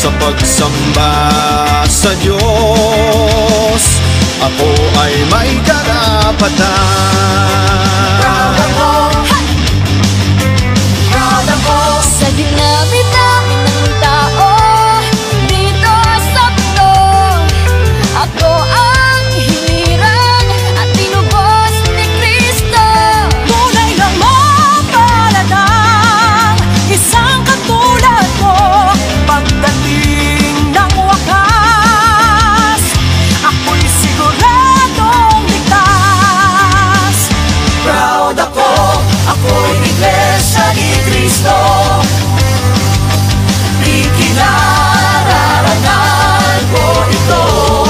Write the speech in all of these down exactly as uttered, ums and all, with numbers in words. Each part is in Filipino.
sa pagsamba sa Diyos, ako ay may karapatan. Proud ako, proud ako sa dinami-dami ng tao dito sa mundo. Ako ang hiniran at tinubos ni Kristo. Tunay na mapalatang isang katulad mo. Pagdating ng wakas, ako'y siguradong ligtas. Proud ako, ako'y iglesia ni Kristo. Ikinararangan ko ito.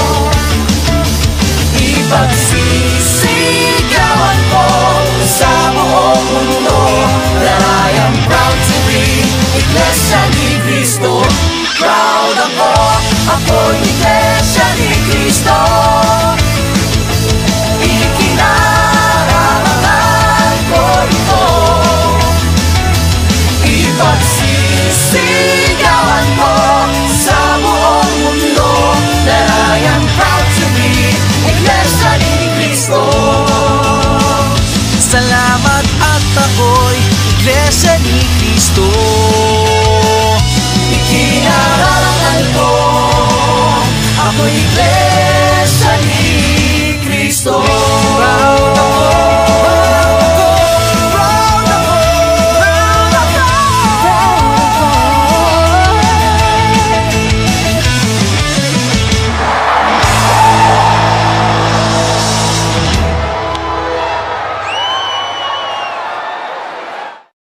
Ipagsisigawan ko sa buong mundo that I am proud to be iglesia ni Kristo. Proud ako, ako'y iglesia ni Kristo.